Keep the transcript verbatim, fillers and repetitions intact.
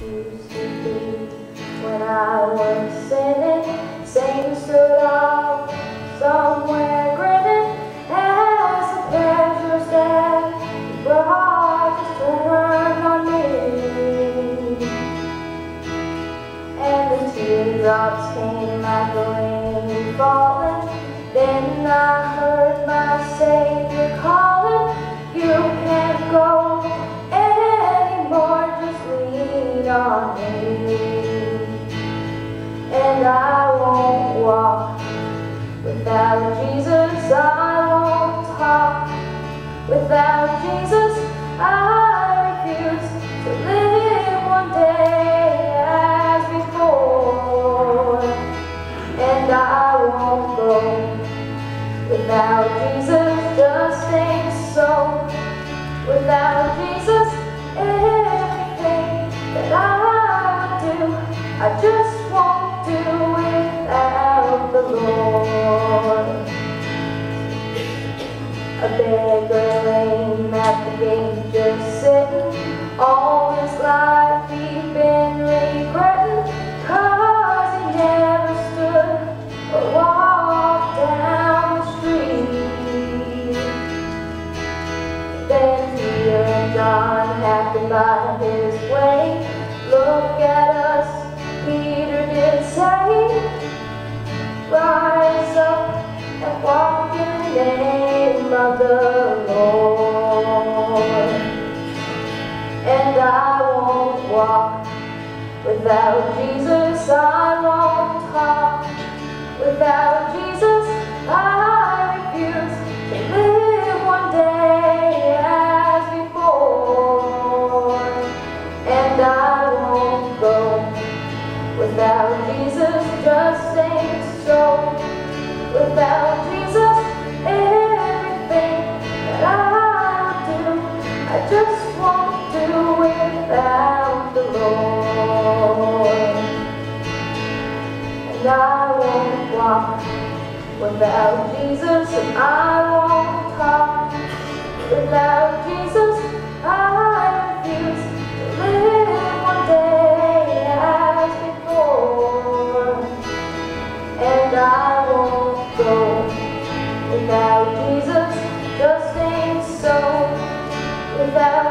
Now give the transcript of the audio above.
used to be. When I was sinning, Satan stood off somewhere grinning as the pleasures that he brought just turned on me. And the teardrops came like the rain falling. Then I heard my Savior calling, "You can't go anymore, just lean on me." And I won't walk without Jesus, I won't talk without Jesus. I refuse to live one day as before. And I won't go without Jesus, just ain't so. Without Jesus, everything that I would do, I just won't do without the Lord. A beggar lame at the gate just sitting, all his life he'd been regretting, 'cause he never stood or walked down the street. Then Peter and John happened by his way. "Look at us," Peter did say, "rise up and walk in the name of the Lord." And I won't walk without Jesus, I won't talk without Jesus. I refuse to live one day as before. And I won't go without Jesus, just ain't so. Without Jesus, everything that I do, I just won't do without the Lord. And I won't walk without Jesus, and I won't talk without Jesus. I refuse to live one day as before. And I won't go without Jesus, just ain't so. Without